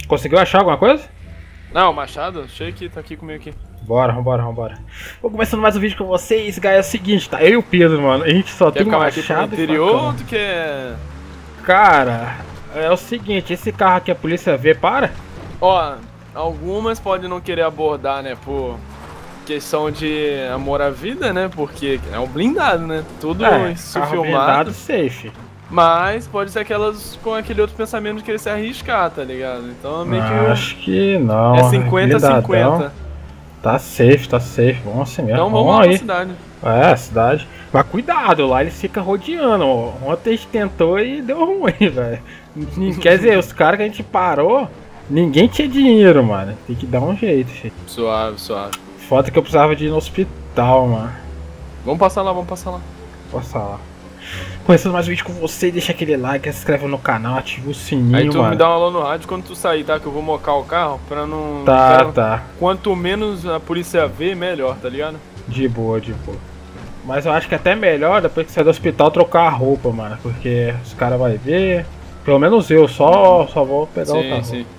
Conseguiu achar alguma coisa? Não, o machado, achei que tá aqui comigo aqui. Bora, vambora. Vou começando mais um vídeo com vocês, galera. É o seguinte, tá? Eu e o Pedro, mano. A gente só tem um machado interior ou tu quer... Cara, é o seguinte, esse carro aqui a polícia vê, para? Ó, algumas podem não querer abordar, né, por questão de amor à vida, né, porque é um blindado, né, tudo isso carro filmado. Blindado, safe. Mas pode ser aquelas com aquele outro pensamento de querer se arriscar, tá ligado? Então meio que... Acho que não. É 50-50. Tá safe, vamos assim mesmo. Então vamos lá pra cidade. É, cidade. Mas cuidado, lá eles ficam rodeando. Ontem a gente tentou e deu ruim, velho. Quer dizer, os caras que a gente parou, ninguém tinha dinheiro, mano. Tem que dar um jeito, filho. Suave. Foda que eu precisava de ir no hospital, mano. Vamos passar lá. Passar lá. Começando mais um vídeo com você, deixa aquele like, se inscreve no canal, ativa o sininho, aí tu mano. Me dá um alô no rádio quando tu sair, tá? Que eu vou mocar o carro pra não... Tá. Quanto menos a polícia vê, melhor, tá ligado? De boa. Mas eu acho que até melhor depois que sair do hospital trocar a roupa, mano. Porque os caras vão ver. Pelo menos eu, só vou pegar o carro. Sim.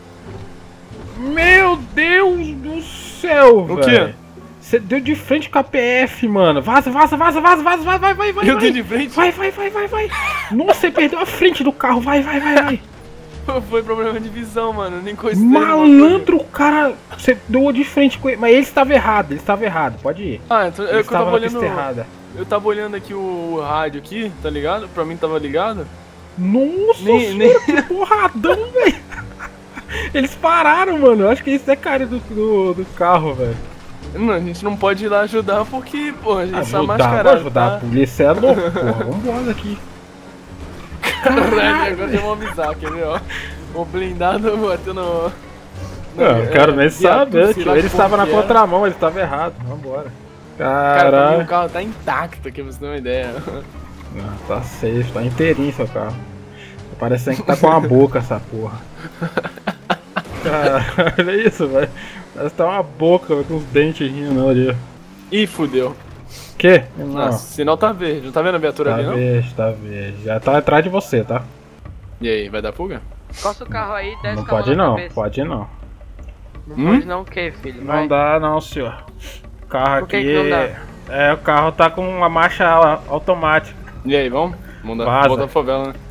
Meu Deus do céu, velho. O quê? Você deu de frente com a PF, mano. Vaza, vai. Eu dei de frente? Vai. Nossa, você perdeu a frente do carro, vai. Foi problema de visão, mano. Nem coisa. Malandro, o cara. Você deu de frente com ele. Mas ele estava errado, pode ir. Ah, então eu tava olhando. Errada. Eu tava olhando aqui o rádio aqui, tá ligado? Pra mim tava ligado. Nossa senhora, que porradão, velho. Eles pararam, mano. Eu acho que isso é cara do carro, velho. Não, a gente não pode ir lá ajudar porque, pô, a gente tá mascarado. Vou ajudar, tá? A polícia é louco, porra. Vambora aqui. Caralho, agora eu vou avisar, quer ver, ó. O blindado bateu no... Não quero nem saber, tio. Ele estava na contramão, ele estava errado. Vambora. Caralho. O carro tá intacto aqui, pra você ter uma ideia. Não, tá safe, tá inteirinho seu carro. Tá parecendo que tá com uma boca essa porra. Caralho, olha isso, velho. Parece que tá uma boca, véio, com os dentes rindo ali. Ih, fudeu. Que? Nossa, sinal tá verde. Não tá vendo a viatura ali, não? Tá verde. Já tá atrás de você, tá? E aí, vai dar fuga? Costa o carro aí, desce não pode não, pode não. Não pode não o que, filho? Não dá não, senhor. O carro aqui... que não dá? É, o carro tá com uma marcha automática. E aí, vamos? Vamos voltar pra favela, né?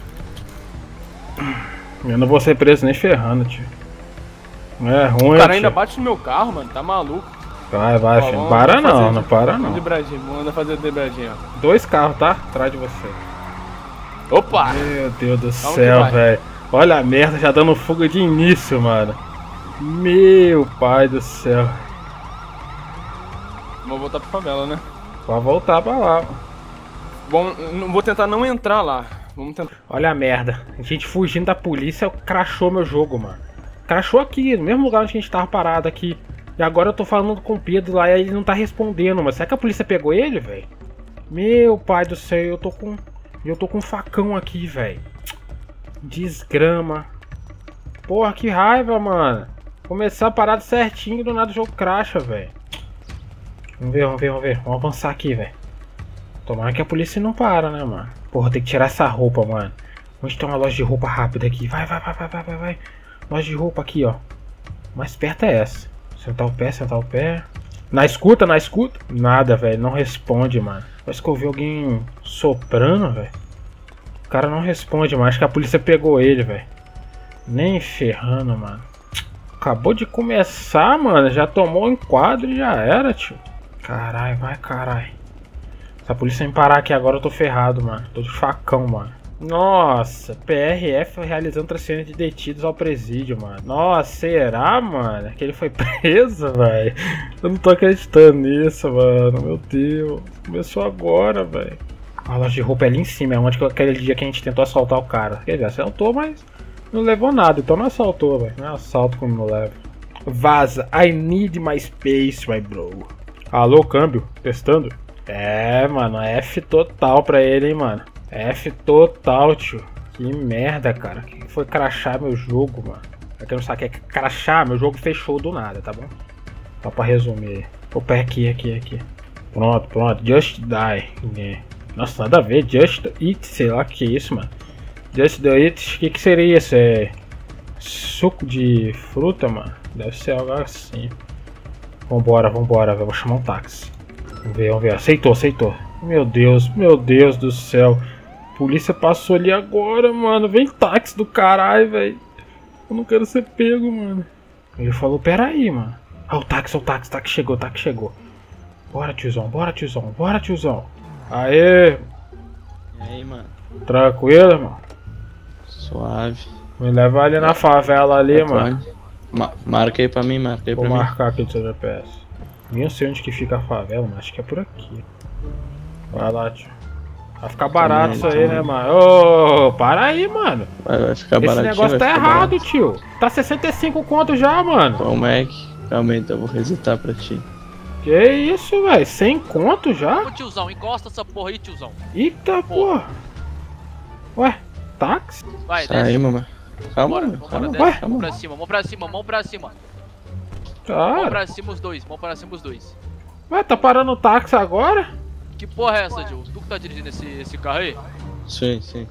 Eu não vou ser preso nem ferrando, tio. É ruim, o cara ainda bate no meu carro, mano, tá maluco. Vai, filho. Para não para não. Manda fazer o debradinho, ó. 2 carros, tá? Atrás de você. Opa! Meu Deus do céu, velho. Olha a merda, já dando fuga de início, mano. Meu pai do céu. Vamos voltar pra favela, né? Pode voltar pra lá. Bom, vou tentar não entrar lá. Vamos tentar. Olha a merda. A gente fugindo da polícia, crashou meu jogo, mano. Crashou aqui, no mesmo lugar onde a gente tava parado aqui. E agora eu tô falando com o Pedro lá e ele não tá respondendo, mas será que a polícia pegou ele, velho? Meu pai do céu, eu tô com um facão aqui, velho. Desgrama. Porra, que raiva, mano. Começar a parada certinho, do nada o jogo crasha, velho. Vamos ver. Vamos avançar aqui, velho. Tomara que a polícia não para, né, mano? Porra, tem que tirar essa roupa, mano. Onde tem uma loja de roupa rápida aqui? Vai. Loja de roupa aqui, ó. Mais perto é essa. Sentar o pé. Na escuta. Nada, velho. Não responde, mano. Parece que eu ouvi alguém soprando, velho. O cara não responde, mano. Acho que a polícia pegou ele, velho. Nem ferrando, mano. Acabou de começar, mano. Já tomou um enquadro e já era, tio. Caralho, caralho. Se a polícia me parar aqui agora, eu tô ferrado, mano. Tô de facão, mano. Nossa, PRF realizando transferência de detidos ao presídio, mano. Nossa, será, mano? Que ele foi preso, velho? Eu não tô acreditando nisso, mano. Meu Deus. Começou agora, velho. A loja de roupa é ali em cima, é onde aquele dia que a gente tentou assaltar o cara. Quer dizer, assaltou, mas não levou nada. Então não assaltou, velho. Não é assalto como não leva. Vaza. I need my space, my bro. Alô, câmbio. Testando? É, mano. F total pra ele, hein, mano. F total, tio. Que merda, cara. Que foi crashar meu jogo, mano. Pra quem não sabe o que é crashar, meu jogo fechou do nada, tá bom? Só pra resumir. Opa, aqui. Pronto. Just die. Nossa, nada a ver. Just eat, sei lá o que é isso, mano. Just do it. O que seria isso? Suco de fruta, mano. Deve ser algo assim. Vambora, vambora, velho. Vou chamar um táxi. Vamos ver, vamos ver. Aceitou, aceitou. Meu Deus do céu. A polícia passou ali agora, mano. Vem táxi do caralho, velho. Eu não quero ser pego, mano. Ele falou, pera aí, mano. Ah, o táxi chegou, o táxi chegou. Bora, tiozão, bora, tiozão, bora, tiozão. Aê. E aí, mano? Tranquilo, irmão? Suave. Me leva ali na favela ali, mano. Marca aí pra mim, marca aí pra mim. Vou marcar aqui do seu GPS. Nem sei onde que fica a favela, mas acho que é por aqui. Vai lá, tio. Vai ficar barato isso aí, né, mano? Ô, para aí, mano. Vai ficar baratinho. Esse negócio tá errado, tio. Tá 65 conto já, mano. Ô, Mac, calma aí, então eu vou resetar pra ti. Que isso, velho? 100 conto já? Ô tiozão, encosta essa porra aí, tiozão. Eita, porra. Ué, táxi? Vai, Sai aí, desce. mamãe. Calma, Bora, mano. vambora, Calma, desce. calma. Mão pra cima, mão pra cima, mão pra cima. Mão Cara. pra cima os dois, mão pra cima os dois. Ué, tá parando o táxi agora? Que porra é essa, Joe? Tu que tá dirigindo esse carro aí? Sim, sim.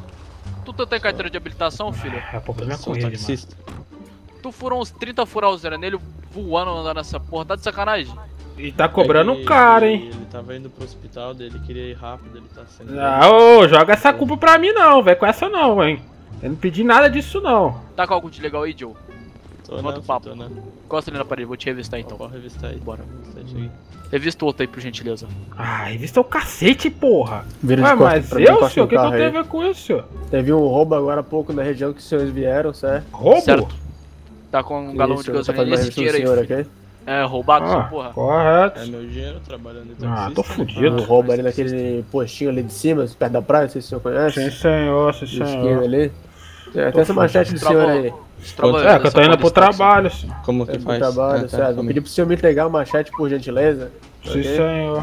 Tu tem carteira de habilitação, filho? É, problema é Sou com ele, mano. taxista. Tu furou uns 30 furauzeira nele voando andando nessa porra, tá de sacanagem? E tá cobrando É que caro, hein? Ele tava indo pro hospital dele, queria ir rápido, ele tá sendo... Ah, ô, joga essa culpa pra mim não, velho. Com essa não, hein. Eu não pedi nada disso, não. Tá com algo de legal aí, Joe? Tô Bota não, o papo. tô não. Encosta ali na parede, vou te revistar então. Pode revistar aí. Bora. Revistar aí. Revista o outro aí, por gentileza. Ah, revista é o cacete, porra. Vira de Ué, costas mas pra mim, eu, encosta senhor? O no que eu carro tenho a aí. ver com isso, senhor? Teve um roubo agora há pouco na região que os senhores vieram, certo? Roubo? Certo. Tá com um galão de Isso, gasolina tá fazendo nesse registro do dinheiro aí, senhor filho. aqui? É, roubado essa Ah, porra. correto. É meu dinheiro trabalhando em taxista. Ah, tô né? fudido. Um roubo ali naquele postinho ali de cima, perto da praia, não sei se o senhor conhece. Sim, senhor, sim, De esquina senhor. ali. Tem essa manchete do senhor aí. É, que eu tô indo pro trabalho, senhor. Como que Pro faz? trabalho, Ah, tá, certo? calma Vou aí. pedir pro senhor me entregar a manchete, por gentileza. Sim, Ok? senhor.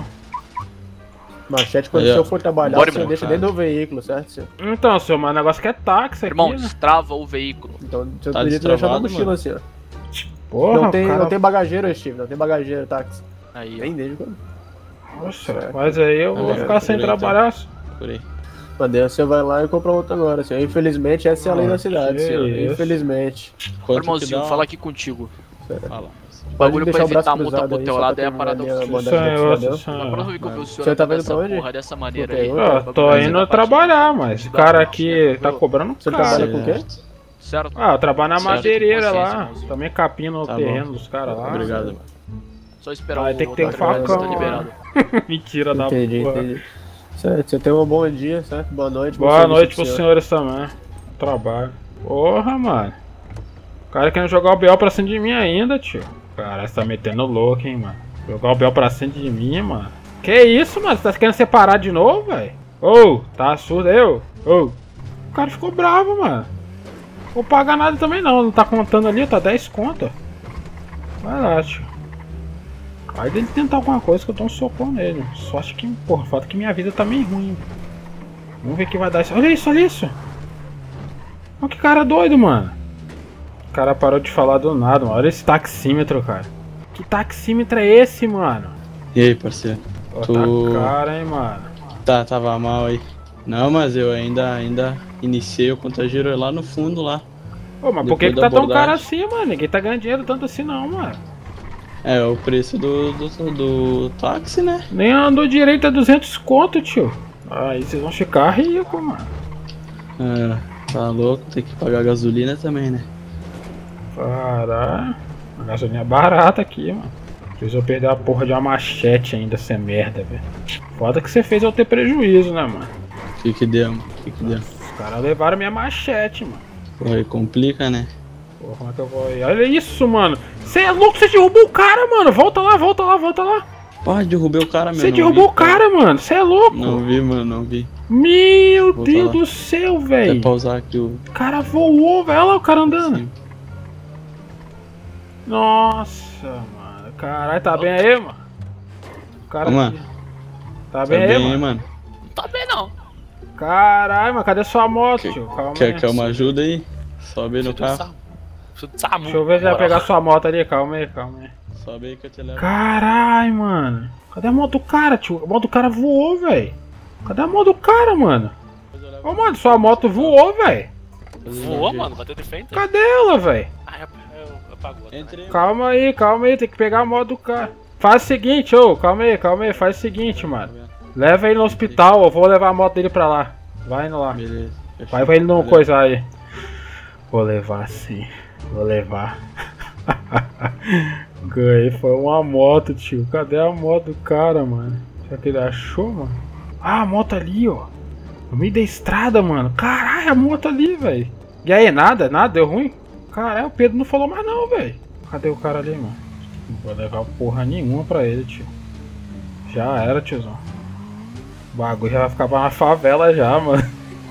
Manchete, quando Aí, o ó. senhor for trabalhar, Bora, o senhor irmão, deixa cara. dentro do veículo, certo, senhor? Então, senhor, mas o negócio que é táxi aqui, Irmão, né? destrava o veículo. Então, o senhor Tá podia deixar na destravado, mochila, mano. senhor. Porra, Não tem, cara... não tem bagageiro, Steve, não tem bagageiro, táxi. Aí, ó. Tem desde quando? Nossa, mas aí eu vou Ah, ficar sem procurei, trabalhar, senhor. Por aí. Mandei, você vai lá e compra outro agora, senhor. Infelizmente, essa é a lei da cidade, que senhor. isso. Infelizmente. Quanto Irmãozinho, que dá? falar aqui contigo. Fala. O bagulho pra deixar o braço evitar a multa cruzado pro aí, teu só lado pra é a terminar parada ali a do Sim, mandada senhor, do sim, cidadão. Na senhor. próxima vez que eu ver o senhor Você tá andando vendo pra dessa onde? porra dessa maneira Ok. aí. Eu tô indo trabalhar, mas o cara aqui tá cobrando Você caro. trabalha com o quê? Certo? Ah, eu trabalho na Certo, madeireira com consciência, lá. irmãozinho. Também capino o Tá terreno bom. dos caras lá. Obrigado, mano. Só esperar Vai o ter que ter um outro trabalhar, facão, você tá liberado. Mentira da Entendi, porra. entendi. Certo, você tem um bom dia, certo? Boa noite. bom Boa serviço noite pro pros senhor. senhores também. Trabalho. Porra, mano. O cara querendo jogar o BO pra cima de mim ainda, tio. Caralho, você tá metendo louco, hein, mano. Jogar o BO pra cima de mim, mano. Que isso, mano? Você tá querendo separar de novo, velho? Ô, tá surdo aí, ô? Ô. O cara ficou bravo, mano. Vou pagar nada também não. Não tá contando ali, tá 10 conto. Vai lá, tio. Aí dele tentar alguma coisa que eu dou um socão nele. Só acho que, porra, falta que minha vida tá meio ruim. Vamos ver o que vai dar isso. Olha isso, olha isso. Olha que cara doido, mano. O cara parou de falar do nada, mano. Olha esse taxímetro, cara. Que taxímetro é esse, mano? E aí, parceiro? Ó, Tu- tá cara, hein, mano. Tava mal aí. Não, mas eu ainda iniciei o contagiero lá no fundo lá. Ô, mas por que Depois que da tá tão caro abordagem. assim, mano? Ninguém tá ganhando dinheiro tanto assim não, mano. É, o preço do táxi, né? Nem andou direito a 200 conto, tio. Aí vocês vão ficar ricos, mano. É, tá louco, tem que pagar gasolina também, né? Caralho. A gasolina é barata aqui, mano. Fiz eu perder a porra de uma machete ainda, essa merda, velho. Foda que você fez eu ter prejuízo, né, mano? Que deu, mano? Que deu? Os caras levaram minha machete, mano. Pô, aí complica, né? Porra, como é que eu vou aí? Olha isso, mano. Você é louco, você derrubou o cara, mano. Volta lá, volta lá, volta lá. Porra, derrubei o cara, meu. Você não derrubou vi, o cara, mano. Você é louco. Não vi, mano, não vi. Meu Volta Deus lá. do céu, Até velho. pausar aqui o... O cara voou, velho. Olha lá o cara andando. Sim. Nossa, mano. Caralho, tá bem aí, mano? O cara Ô, aqui. mano. Tá bem aí, mano? Não tá bem não. Caralho, mas cadê sua moto, tio? Calma aí. Quer uma ajuda aí? Sobe aí no carro. Deixa eu ver se vai pegar sua moto ali. Calma aí, calma aí. Sobe aí que eu te levo. Caralho, mano. Cadê a moto do cara, tio? A moto do cara voou, velho. Cadê a moto do cara, mano? Ô, mano, sua moto voou, velho. Voou, mano, bateu de frente. Cadê ela, velho? Ah, eu apagou. Tá? Entrei. Calma aí, tem que pegar a moto do cara. Faz o seguinte, calma aí, faz o seguinte, mano. Leva ele no hospital, eu vou levar a moto dele pra lá. Vai indo lá. Beleza. Vai ele no coisa aí. Vou levar sim, vou levar. Ganhei, foi uma moto, tio. Cadê a moto do cara, mano? Será que ele achou, mano? Ah, a moto ali, ó. No meio da estrada, mano. Caralho, a moto ali, velho. E aí, nada? Deu ruim? Caralho, o Pedro não falou mais não, velho. Cadê o cara ali, mano? Não vou levar porra nenhuma pra ele, tio. Já era, tiozão. O bagulho já vai ficar pra uma favela já, mano.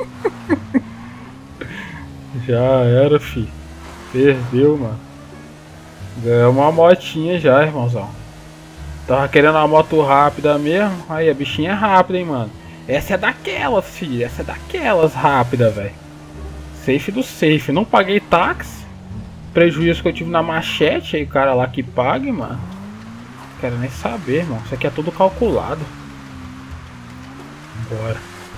Já era, fi. Perdeu, mano. Ganhou uma motinha já, irmãozão. Tava querendo uma moto rápida mesmo. Aí, a bichinha é rápida, hein, mano. Essa é daquelas, filho. Essa é daquelas rápida, velho. Safe do safe. Não paguei táxi. Prejuízo que eu tive na machete. Aí o cara lá que pague, mano. Quero nem saber, irmão. Isso aqui é tudo calculado. Bora.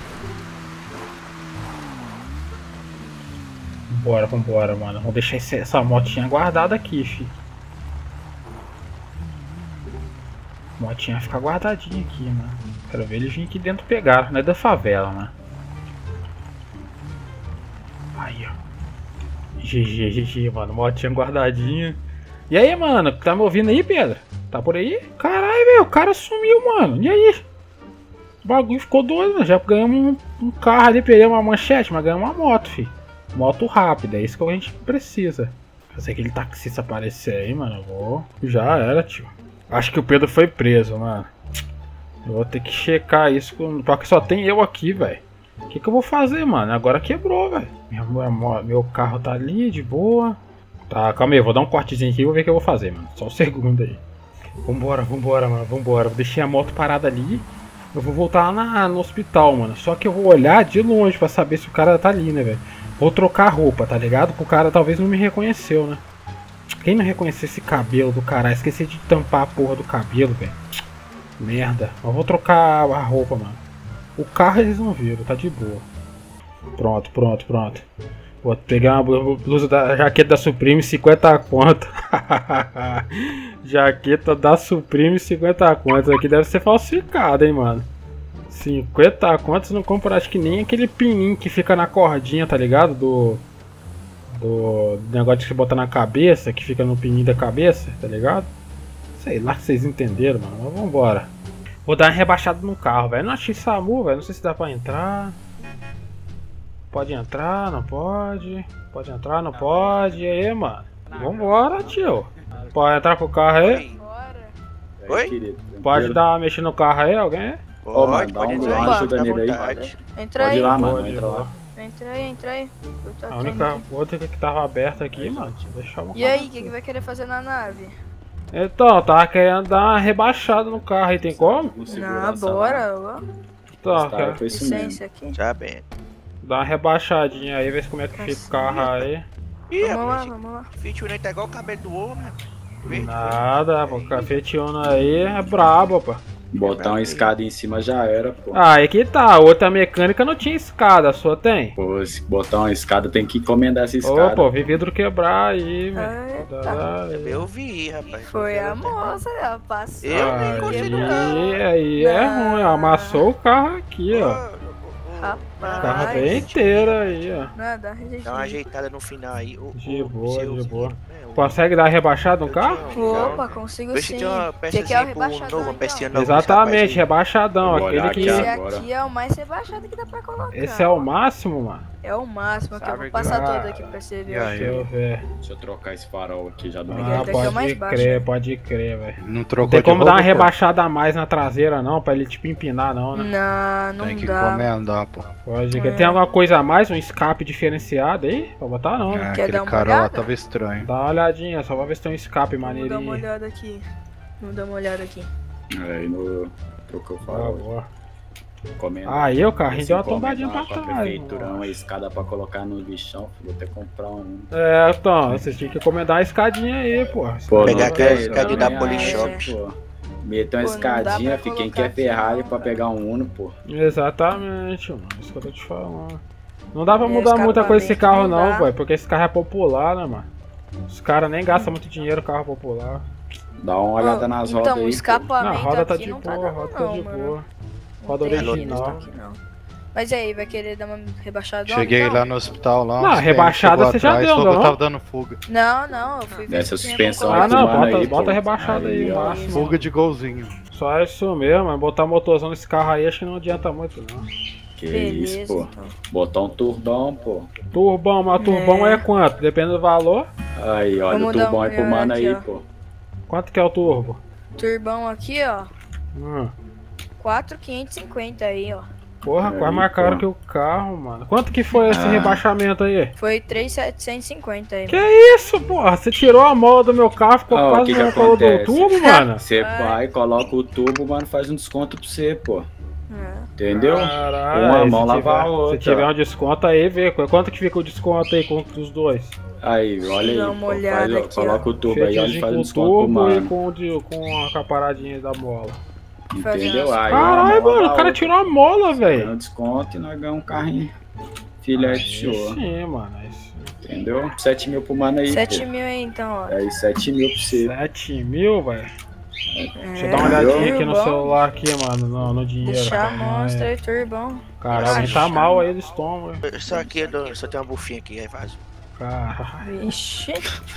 Vambora, mano. Vamos deixar essa motinha guardada aqui, fi. Motinha ficar guardadinha aqui, mano. Quero ver ele vir aqui dentro pegar. Não é da favela, mano. Aí, ó. GG, mano. Motinha guardadinha. E aí, mano? Tá me ouvindo aí, Pedro? Tá por aí? Caralho, velho. O cara sumiu, mano. E aí? O bagulho ficou doido, mano. Já ganhamos um carro ali, perdemos uma manchete, mas ganhamos uma moto, fi. Moto rápida, é isso que a gente precisa. Se aquele taxista aparecer aí, mano, eu vou... Já era, tio. Acho que o Pedro foi preso, mano. Eu vou ter que checar isso, porque só tem eu aqui, velho. O que eu vou fazer, mano? Agora quebrou, velho. Meu carro tá ali, de boa. Tá, calma aí, eu vou dar um cortezinho aqui e vou ver o que eu vou fazer, mano. Só um segundo aí. Vambora, mano, vambora. Deixei a moto parada ali. Eu vou voltar lá no hospital, mano. Só que eu vou olhar de longe pra saber se o cara tá ali, né, velho. Vou trocar a roupa, tá ligado? Pro cara talvez não me reconheceu, né? Quem não reconheceu esse cabelo do caralho? Esqueci de tampar a porra do cabelo, velho. Merda. Mas vou trocar a roupa, mano. O carro eles não viram, tá de boa. Pronto. Vou pegar uma blusa da jaqueta da Supreme, 50 conto. Jaqueta da Supreme, 50 conto. Isso aqui deve ser falsificado, hein, mano. 50 conto, você não compra, acho que nem aquele pininho que fica na cordinha, tá ligado? Do negócio que você bota na cabeça, que fica no pininho da cabeça, tá ligado? Sei lá que vocês entenderam, mano. Mas vambora. Vou dar uma rebaixada no carro, velho. Não achei SAMU, velho. Não sei se dá pra entrar. Pode entrar, não pode. Pode entrar, não pode. E aí, mano? Vambora, tio. Pode entrar com o carro aí? Oi? Pode dar uma mexida no carro aí, alguém? Ô, mano, pode entrar, ajuda nele aí. Entra Pode aí. ir lá, mano. Entra lá. Entra aí. Eu tô A aqui única ainda. outra que tava aberta aqui, mano. Deixa eu E aí, o que vai querer fazer na nave? Então, eu tava querendo dar uma rebaixada no carro aí, tem como? Não, bora. Ó. Tá, quero Licença aqui. Já bem. dar uma rebaixadinha aí, ver como é que fica o carro aí. Ih, Vamos lá. Fitune tá igual o cabelo do homem. Nada, pô, o cafetiano aí é brabo, pô. Botar uma escada em cima já era, pô. Ah, aí que tá, a outra mecânica não tinha escada, a sua tem? Pô, se botar uma escada tem que encomendar essa escada. Ô, pô, vi vidro quebrar aí, velho. Eu vi, rapaz. Foi a moça, ela passou. Eu nem gostei do carro. Aí é ruim, amassou o carro aqui, ó. Rapaz. O carro bem inteiro aí, ó. Nada, dá uma ajeitada no final aí. De boa, de boa. Consegue dar rebaixada no carro? Opa, consigo sim. Você quer o rebaixadão? Exatamente, rebaixadão. Aquele que... Esse aqui é o mais rebaixado que dá pra colocar. Esse é o máximo, mano? É o máximo, que eu vou passar todo aqui pra você ver. Deixa eu ver. Deixa eu trocar esse farol aqui já do pode crer, velho. Não trocou. Tem como dar uma rebaixada a mais na traseira, não? Pra ele tipo empinar, não, né? Não tem que dá. encomendar, pô. Pode crer. Tem alguma coisa a mais? Um escape diferenciado aí? Pra botar, não, né? Quer dar uma cara lá olhada? tava estranho. Dá uma olhadinha, só pra ver se tem um escape maneirinho. Vamos dar uma olhada aqui. Vamos dar uma olhada aqui. Aí no... Trocou o farol. Aí o carrinho deu uma tombadinha pra trás. Prefeitura, uma escada pra colocar no lixão, vou ter que comprar um. É, então, vocês tinham que encomendar uma escadinha aí, pô. Pegar aquela escadinha da Polishop. Meter uma escadinha, quem quer Ferrari pra pegar um Uno, pô. Exatamente, mano. Isso que eu tô te falando. Não dá pra mudar muita coisa esse escapamento carro não não, dá. velho, porque esse carro é popular, né, mano? Os caras nem gastam muito dinheiro carro popular. Dá uma olhada nas rodas Então, o aí. escapamento Não, a roda tá aqui de não tá boa, a dando roda tá não, de mano. boa. Não Roda tem original. aqui, não. Mas e aí, vai querer dar uma rebaixada? Cheguei então? lá no hospital lá. Não, uns rebaixada chegou você já atrás, deu, falou que não? tava dando fuga. Não, eu fui ver Dessa se tinha suspensão alguma Ah, coisa. não, mano, bota, aí, bota pô. rebaixada aí, Aí, ó. máximo. Fuga de golzinho. Só isso mesmo, mas botar motorzão nesse carro aí acho que não adianta muito, não. Que Beleza, isso, pô. então. Botar um turbão, pô. Turbão, mas turbão é quanto? Depende do valor. Aí, olha, Vamos o dar turbão uma aí pro olhada mano aqui, aí, ó. pô. Quanto que é o turbo? Turbão aqui, ó. 4.550 aí, ó. Porra, Aí, quase mais caro pô. que o carro, mano. Quanto que foi esse rebaixamento aí? Foi 3.750 aí. Que isso, porra? Você tirou a mola do meu carro, ficou Ah, o quase que que no colo do acontece? tubo, mano? Você vai, coloca o tubo, mano, faz um desconto pra você, pô. É. Entendeu? Caralho, Uma aí, mão se lava tiver- a outra. Se tiver um desconto aí, vê. Quanto que fica o desconto aí com os dois? Aí, olha aí, Dá uma pô, olhada aqui, coloca o tubo aí, olha, Fiatzinho faz um com desconto pro turbo e mano. com a caparadinha da mola. Entendeu? Aí, Caralho, uma mão mano, lava o cara outra. tirou a mola, Ganha velho. um desconto e nós ganhamos um carrinho filete de show. Sim, mano. Isso. Entendeu? 7 mil pro mano aí, 7 pô. mil aí, então, ó. Aí, 7 mil pra você. 7 mil, velho. Deixa eu dar uma Entendeu? olhadinha aqui no Turbão. celular aqui, mano, no dinheiro. Deixar a Caralho. monstra aí, turbão. Caralho, ele tá mal aí do estômago. Só aqui, eu só tenho uma bufinha aqui, aí faz. Caralho, Vixe.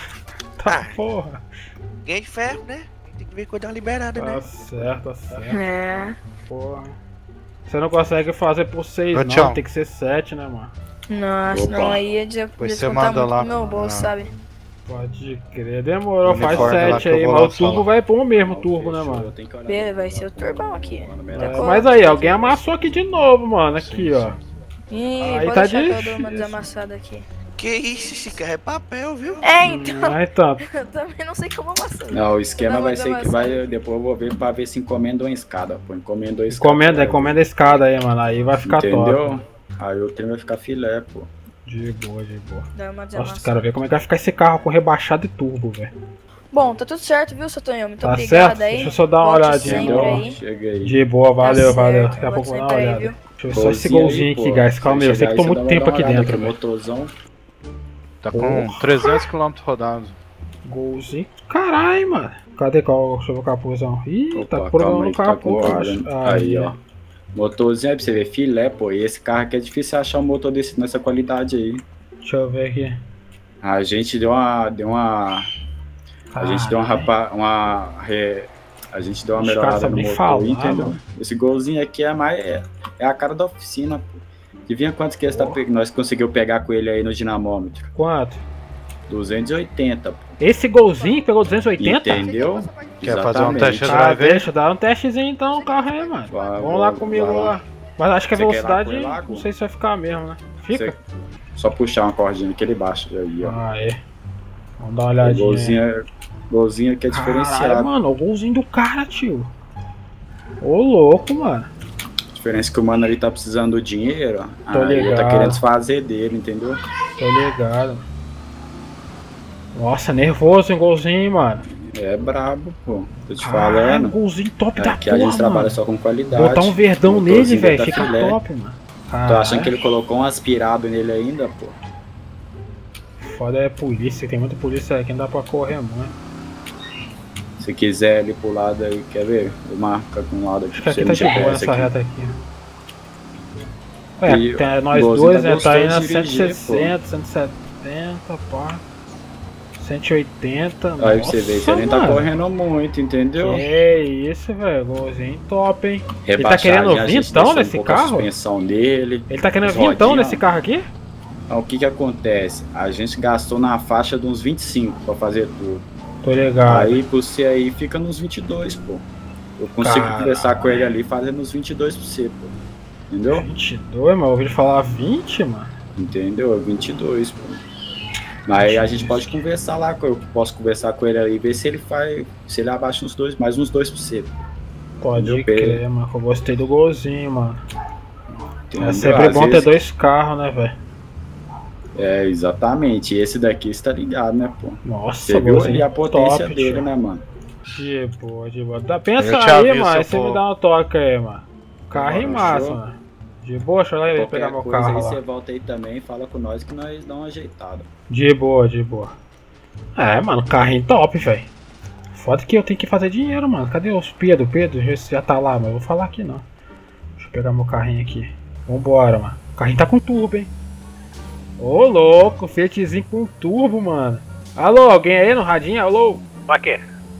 tá porra. Ganha de ferro, né? Tem que ver quando dá uma liberada, Tá né? certo, tá certo. É. Porra. Você não consegue fazer por 6 Ô, não, tchau. tem que ser 7, né, mano? Nossa, Opa. não, aí ia Depois você descontar manda muito lá. no meu bolso, Ah. sabe? Pode crer, demorou, faz Uniforme lá 7 que eu aí, vou mas lá o turbo falar. vai pôr o mesmo turbo, né, Fechou, mano? tem que olhar Beleza, no vai negócio, ser o turbão aqui. mano, Tá melhor. com- Mas aí, alguém amassou aqui de novo, mano, aqui, ó. Ih, Aí pode tá deixar que eu dou difícil. uma desamassada aqui. Que isso, esse carro é papel, viu? É, então, Ah, então, eu também não sei como amassar. Não, o esquema Dá uma vai ser que desamassada. vai. Depois eu vou ver pra ver se encomenda uma escada. Pô, encomenda a escada. encomenda a escada aí, mano, aí vai ficar Entendeu? top. Aí o trem vai ficar filé, pô. De boa, de boa. Dá uma Nossa, desamassada. quero ver como é que vai ficar esse carro com rebaixado e turbo, velho. Bom, tá tudo certo, viu, seu Tonhão? Muito Tá obrigado certo? aí. Deixa eu só dar uma Volte olhadinha, sempre Entendeu? aí. Chega aí. De boa, valeu, Tá valeu. certo, Daqui a pouco eu vou dar volte uma sempre aí, olhada. Deixa eu ver só esse Golzinho golzinho aí, aqui, pô. guys. Calma aí, eu sei que eu tô Chegar aí, muito você dá tempo uma aqui olhada, dentro, que velho. motorzão. Tá com 300 km rodados. Golzinho. Caralho, mano. Cadê qual? Deixa eu ver o capuzão. Ih, tá Opa, por calma no aí, que tá com capô, eu acho. problema. Aí, ó. Motorzinho aí pra você ver, filé, pô. E esse carro aqui é difícil achar um motor desse nessa qualidade aí. Deixa eu ver aqui. A gente deu uma. A gente deu a gente deu uma Os caras melhorada são no bem motor, falados, entendeu? mano. Esse golzinho aqui é a cara da oficina, pô. Adivinha quantos que nós conseguiu pegar com ele aí no dinamômetro? Quanto? 280, pô. Esse golzinho pegou 280? Entendeu? Quer fazer um Exatamente. test Ah, drive aí? deixa, dá um testezinho então, o carro aí, mano. Vamos lá comigo vai lá. Mas acho que a Você quer ir lá velocidade, com ele lá, Gu? não sei se vai ficar mesmo, né? Fica? Você- Só puxar uma cordinha que ele baixa aí, ó. Ah, é. Vamos dar uma O olhadinha. golzinho aqui é Caralho, diferenciado. mano, o golzinho do cara, tio. Ô, louco, mano. A diferença é que o mano ali tá precisando do dinheiro, ó. Tô Aí ele tá ligado. querendo desfazer dele, entendeu? Tô ligado. Nossa, nervoso, hein, golzinho, mano. É brabo, pô. Tô te Caralho, falando. golzinho top da Aqui porra, a gente trabalha mano. só com qualidade. Botar um verdão O nele, motorzinho velho, tá fica filé. top, mano. Tô achando Caralho. que ele colocou um aspirado nele ainda, pô. Foda é polícia, tem muita polícia aqui, não dá pra correr muito. Se quiser ali pro lado aí, quer ver? Eu marco com um lado aqui Acho que pra aqui você tá no de boa GPS nessa aqui. reta aqui. É, E tem nós o golzinho dois, tá né? Tá aí na gostoso de dirigir, 160, 170, pá. 180, Aí pra você ver, você nem tá mano. correndo muito, entendeu? Que isso, velho, golzinho top, hein? Ele tá Rebaixadinha, querendo a gente vintão deixou nesse um pouco a carro? suspensão dele. Ele tá querendo as vintão rodinhas, nesse ó. carro aqui? Então, o que que acontece? A gente gastou na faixa de uns 25 pra fazer tudo. Tô ligado. Aí você aí fica nos 22, pô. Eu consigo Caralho. conversar com ele ali fazendo uns 22 pra você, pô. Entendeu? 22, mano, eu ouvi ele falar 20, mano. Entendeu? 22, pô. Mas aí a gente pode conversar lá, eu posso conversar com ele ali e ver se ele faz, se ele abaixa uns dois, mais uns 2 pra você. Pode Entendeu, crer, Pedro? mano, eu gostei do golzinho, mano. Entendeu? É sempre Às bom ter vezes- dois carros, né, velho? É, exatamente. Esse daqui você tá ligado, né, pô? Nossa, Você viu golzinho ali a potência top, dele, tio. né, mano? De boa, de boa. Pensa Eu te aí, aviso mano, se aí você eu me for. dá um toque aí, mano. Carro em Fechou? massa, mano. De boa, deixa eu ir pegar meu carro aí lá. você volta aí também, fala com nós que nós dá uma ajeitada. De boa, de boa. É, mano, carrinho top, velho. Foda que eu tenho que fazer dinheiro, mano. Cadê os Pedro? Pedro já tá lá, mas eu vou falar aqui não. Deixa eu pegar meu carrinho aqui. Vambora, mano. O carrinho tá com turbo, hein. Ô, louco, Fiatzinho com turbo, mano. Alô, alguém aí no radinho? Alô? Pra quê?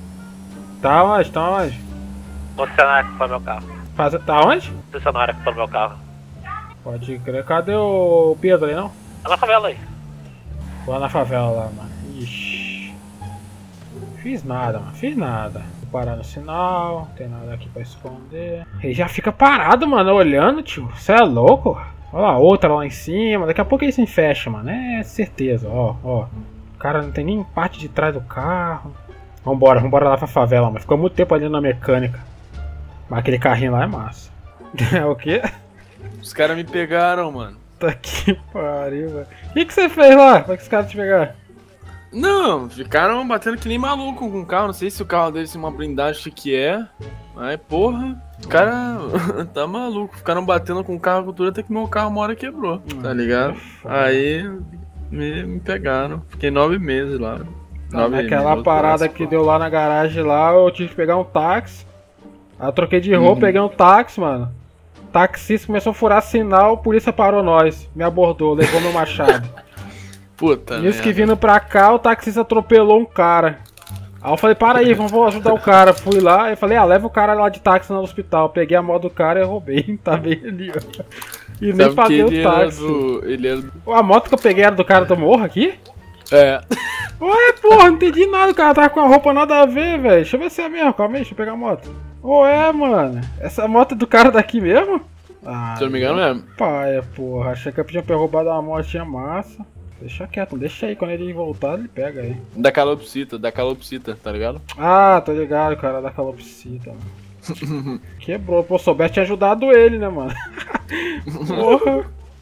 Tá onde? Tá onde? Concessionária que foi meu carro. Tá onde? Concessionária que foi meu carro. Pode crer. Cadê o Pedro aí, não? Tá na favela aí. Lá na favela lá, mano. Ixi. Fiz nada, mano. Fiz nada. Vou parar no sinal. Não tem nada aqui pra esconder. Ele já fica parado, mano, olhando, tio. Você é louco? Olha lá, outra lá em cima. Daqui a pouco ele se fecha, mano. É certeza, ó, ó. O cara não tem nem parte de trás do carro. Vambora lá pra favela, mano. Ficou muito tempo ali na mecânica. Mas aquele carrinho lá é massa. É o quê? Os caras me pegaram, mano. Tá que pariu, velho. O que você fez lá? Como é que os caras te pegaram? Não, ficaram batendo que nem maluco com o carro. Não sei se o carro deles tem uma blindagem que é. Mas, porra, o cara tá maluco. Ficaram batendo com o carro a cultura até que meu carro uma hora quebrou, tá ligado? Aí me pegaram. Fiquei 9 meses lá. Naquela parada que deu lá na garagem lá, eu tive que pegar um táxi. Aí eu troquei de roupa, peguei um táxi, mano. O taxista começou a furar sinal, a polícia parou nós. Me abordou, levou meu machado. Puta Nisso que vindo pra cá, o taxista atropelou um cara. Aí eu falei, para aí, vamos ajudar o cara. Fui lá e falei, leva o cara lá de táxi no hospital. Peguei a moto do cara e roubei. Tá bem ali, ó. E nem paguei o táxi. A moto que eu peguei era do cara do morro aqui? É. Ué, porra, não entendi nada. O cara tava com a roupa nada a ver, velho. Deixa eu ver se é mesmo. Calma aí, deixa eu pegar a moto. Ué, mano. Essa moto é do cara daqui mesmo? Se eu não me engano mesmo. Pai, porra. Achei que eu podia ter roubado uma motinha massa. Deixa quieto, deixa aí. Quando ele voltar, ele pega aí. Da calopsita, tá ligado? Ah, tô ligado, cara, da calopsita, mano. Quebrou. Pô, soubesse te ajudado ele, né, mano? Porra.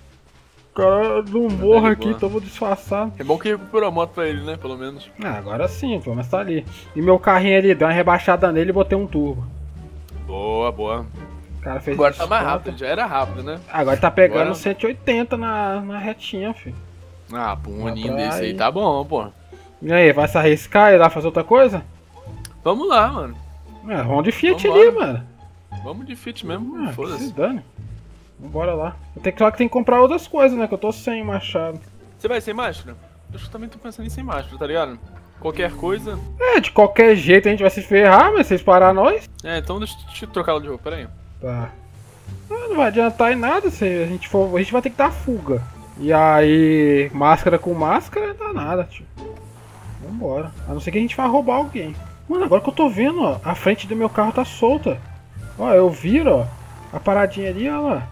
O cara do morro aqui, todo disfarçado. É bom que recuperou a moto pra ele, né? Pelo menos. Ah, agora sim, pô, mas tá ali. E meu carrinho ali, deu uma rebaixada nele e botei um turbo. Boa, boa. O cara fez agora tá mais rápido, já era rápido, né? Agora tá pegando agora... 180 na retinha, filho. Ah, pô, um aninho desse aí tá bom, pô. E aí, vai se arriscar e ir lá fazer outra coisa? Vamos lá, mano. É, vamos de Fiat ali, mano. Vamos de Fiat mesmo, foda-se. Vambora lá. Só que tem que comprar outras coisas, né? Que eu tô sem machado. Você vai sem máscara? Eu também tô pensando em sem máscara, tá ligado? Qualquer coisa. É, de qualquer jeito a gente vai se ferrar, mas vocês parar nós. É, então deixa eu trocar ela de roupa, pera aí. Tá. Não vai adiantar em nada se a gente for. A gente vai ter que dar fuga. E aí, máscara com máscara não dá nada, tio. Vambora. A não ser que a gente vá roubar alguém. Mano, agora que eu tô vendo, ó, a frente do meu carro tá solta. Ó, eu viro, ó. A paradinha ali, ó lá.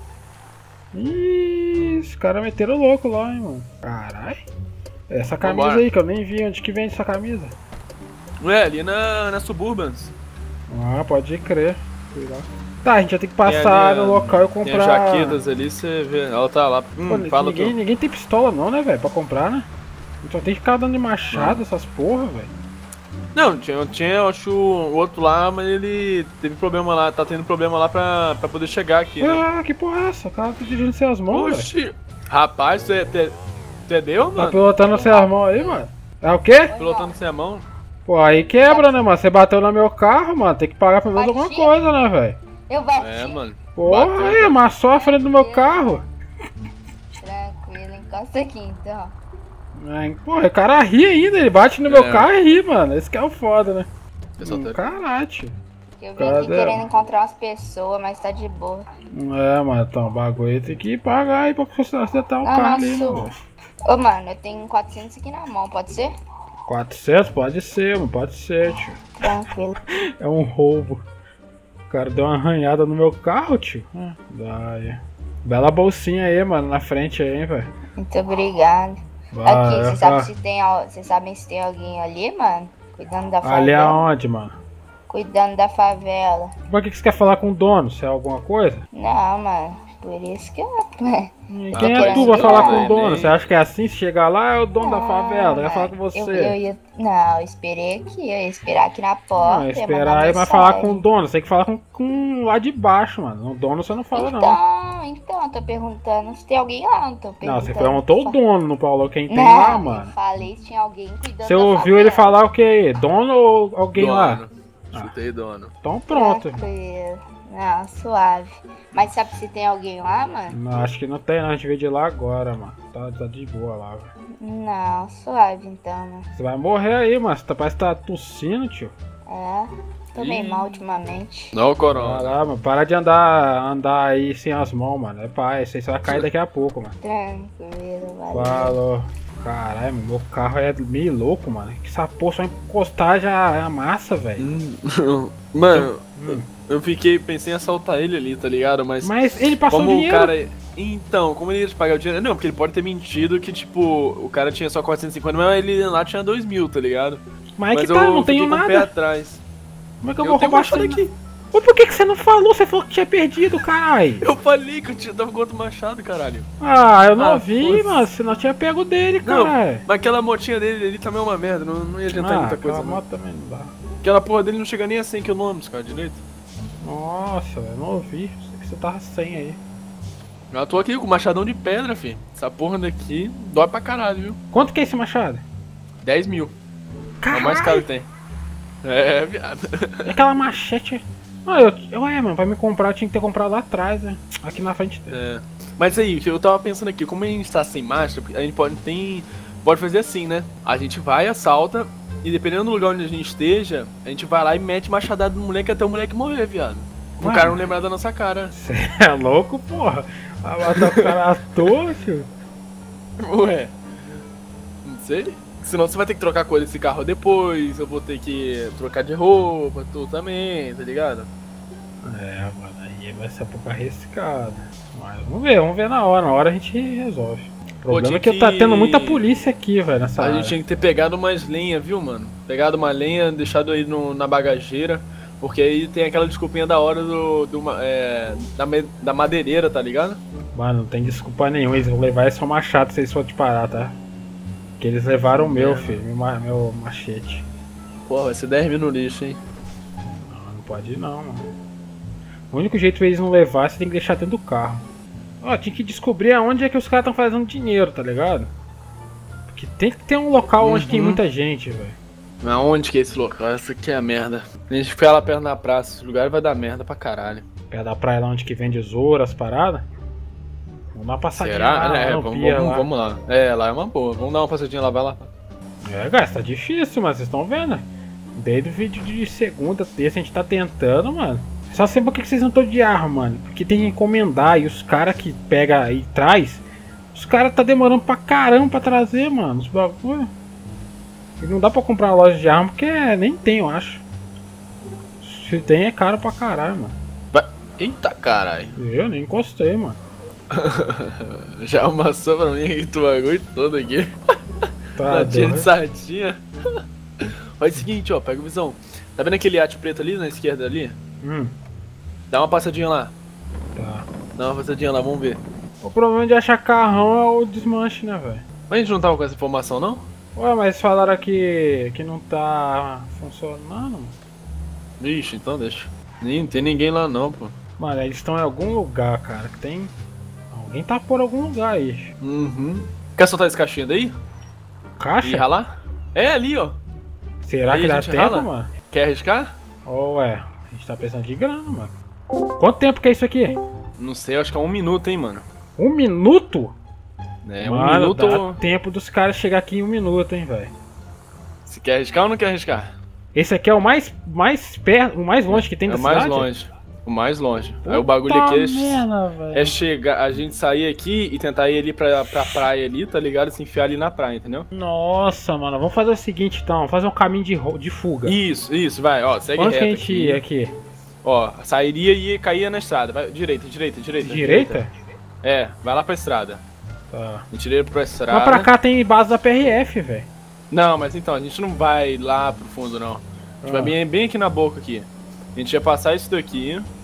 Ih, os caras meteram louco lá, hein, mano. Caralho. Essa camisa aí, que eu nem vi onde que vende essa camisa. Ué, ali na Suburbans. Ah, pode crer. Fui lá. Tá, a gente vai ter que passar ali, no local e comprar... Tem as jaquetas ali, você vê, ela tá lá. Pô, fala ninguém tem pistola não, né, velho, pra comprar, né? A gente só tem que ficar dando de machado essas porra, velho. Não, tinha, acho, o outro lá, mas ele teve problema lá, tá tendo problema lá pra poder chegar aqui, né? Ah, que porra é essa? O cara tá dirigindo sem as mãos, velho. Oxi, rapaz, você entendeu, mano? Tá pilotando sem as mãos aí, mano? É o quê? Pilotando sem a mão. Pô, aí quebra, né, mano? Você bateu no meu carro, mano, tem que pagar pelo menos alguma coisa, né, velho? Eu bati. É, mano. Porra, aí, amassou a frente do meu carro. Tranquilo, encosta aqui, então. Porra, o cara ri ainda, ele bate no meu carro e ri, mano. Esse que é o foda, né? Caralho, tio. Eu vim aqui querendo encontrar umas pessoas, mas tá de boa. É, mano, então o bagulho aí tem que pagar aí pra consertar o carro ali, mano. Ô, mano, eu tenho 400 aqui na mão, pode ser? 400? Pode ser, mano, pode ser, tio. Tranquilo. É um roubo. O cara deu uma arranhada no meu carro, tio. Daí. Bela bolsinha aí, mano, na frente aí, velho. Muito obrigado. Aqui, vocês sabem se tem alguém ali, mano? Cuidando da favela. Ali aonde, mano? Cuidando da favela. Por que você quer falar com o dono? Se é alguma coisa? Não, mano. por isso que eu... Quem é tu pra falar com o dono? Você acha que é assim? Se chegar lá, é o dono da favela, vai falar com você. Eu esperei aqui, eu ia esperar aqui na porta. Não, esperar aí, vai falar com o dono. Você tem que falar com lá de baixo, mano. O dono você não fala, não. Então, eu tô perguntando se tem alguém lá, não tô perguntando. Não, você perguntou o dono, não falou quem tem não, lá, mano. Eu falei se tinha alguém cuidando Você ouviu ele falar o que? Dono ou alguém dono. lá? Chutei dono. Então pronto. Tranquilo. Não, suave. Mas sabe se tem alguém lá, mano? Não, acho que não tem, não. A gente veio de lá agora, mano. Tá de boa lá, velho. Não, suave então, mano. Você vai morrer aí, mano. Você parece que tá tossindo, tio. É, tô bem mal ultimamente. Não, corona. Vai lá, mano. Para de andar aí sem as mãos, mano. É pai, isso aí você vai cair daqui a pouco, mano. Tranquilo, valeu. Falou. Caralho, meu carro é meio louco, mano. Que essa porra só encostar já amassa, velho. Mano, eu pensei em assaltar ele ali, tá ligado? Mas ele passou como dinheiro. O cara... Então, como ele ia te pagar o dinheiro? Não, porque ele pode ter mentido que, tipo, o cara tinha só 450, mas ele lá tinha 2.000, tá ligado? Mas que tá, eu não tenho nada. Com o pé atrás. Como é que eu vou roubar isso aqui? Por que você não falou? Você falou que tinha perdido, caralho. Eu falei que eu tava com outro machado, caralho. Ah, eu não vi, mano. Senão eu tinha pego dele, caralho. Mas aquela motinha dele ali também é uma merda, não ia adiantar muita coisa. Aquela moto também não dá. Aquela porra dele não chega nem a 100 km, cara, direito. Nossa, velho, não ouvi. Sei que você tava 100 aí. Eu tô aqui com machadão de pedra, filho. Essa porra daqui dói pra caralho, viu? Quanto que é esse machado? 10 mil. Caralho. É o mais caro que tem. É, viado. Aquela machete... mano, pra me comprar eu tinha que ter comprado lá atrás, né? Aqui na frente dele. É. Mas aí, eu tava pensando aqui, como a gente tá sem marcha, a gente pode fazer assim, né? A gente vai, assalta, e dependendo do lugar onde a gente esteja, a gente vai lá e mete machadada no moleque até o moleque morrer, viado. O cara não lembrar da nossa cara. Você é louco, porra? Vai matar o cara à toa, tio? Ué. Não sei. Senão você vai ter que trocar a cor desse carro depois, eu vou ter que trocar de roupa, tu também, tá ligado? É, mano, aí vai ser um pouco arriscado. Mas vamos ver na hora a gente resolve. O problema é que tá tendo muita polícia aqui, velho, nessa área. A gente tinha que ter pegado umas lenhas, viu, mano? Pegado uma lenha, deixado aí na bagageira, porque aí tem aquela desculpinha da hora da madeireira, tá ligado? Mano, não tem desculpa nenhuma, eles vão levar esse machado se eles for te parar, tá? Que eles levaram o meu, filho, meu machete. Porra, vai ser 10 mil no lixo, hein? Não pode ir não, mano. O único jeito de eles não levar, você tem que deixar dentro do carro. Ó, tinha que descobrir aonde é que os caras estão fazendo dinheiro, tá ligado? Porque tem que ter um local onde tem muita gente, velho. Aonde que é esse local? Essa aqui é a merda. A gente ficar lá perto da praça, esse lugar vai dar merda pra caralho. Perto da praia lá onde que vende tesouro, as paradas? Vamos dar uma passadinha lá. Será? Vamos lá. É, lá é uma boa. Vamos dar uma passadinha lá, vai lá. É, cara, tá difícil, mas vocês estão vendo. Desde o vídeo de segunda, terça, a gente tá tentando, mano. Só sei por que vocês não estão de arma, mano. Porque tem que encomendar e os caras que pega e traz, os caras tá demorando pra caramba pra trazer, mano. Os bagulho. E não dá pra comprar uma loja de arma porque nem tem, eu acho. Se tem é caro pra caralho, mano. Eita caralho. Eu nem encostei, mano. Já amassou pra mim aqui o bagulho todo aqui. Tá de sardinha. Olha o seguinte, ó, pega a visão. Tá vendo aquele iate preto ali na esquerda ali? Dá uma passadinha lá. Tá. Dá uma passadinha lá, vamos ver. O problema de achar carrão é o desmanche, né, velho? Mas a gente não tava com essa informação, não? Ué, mas falaram aqui que não tá funcionando. Ixi, então deixa. Não tem ninguém lá não, pô. Mano, eles estão em algum lugar, cara, que tem... Alguém tá por algum lugar aí. Quer soltar esse caixinha daí? Caixa? E ralar? É, ali, ó. Será aí que dá tempo, rala? mano? Quer arriscar? Ué, a gente tá pensando de grana, mano. Quanto tempo que é isso aqui? Não sei, acho que é 1 minuto, hein, mano. 1 minuto? É, mano, 1 minuto... dá tempo dos caras chegar aqui em 1 minuto, hein, velho. Você quer arriscar ou não quer arriscar? Esse aqui é o mais perto, o mais longe que tem da cidade? É o mais longe. O mais longe. Aí o bagulho aqui é chegar, a gente sair aqui e tentar ir ali pra praia ali, tá ligado? Se enfiar ali na praia, entendeu? Nossa, mano, vamos fazer o seguinte então, vamos fazer um caminho de fuga. Isso, vai, ó, segue reto. Onde que a gente ia aqui? Ó, sairia e caía na estrada, vai, direita. Direita? É, vai lá pra estrada. Tá. A gente iria pra estrada. Mas pra cá tem base da PRF, velho. Não, mas então, a gente não vai lá pro fundo, não. A gente vai bem aqui na boca aqui. A gente ia passar isso daqui,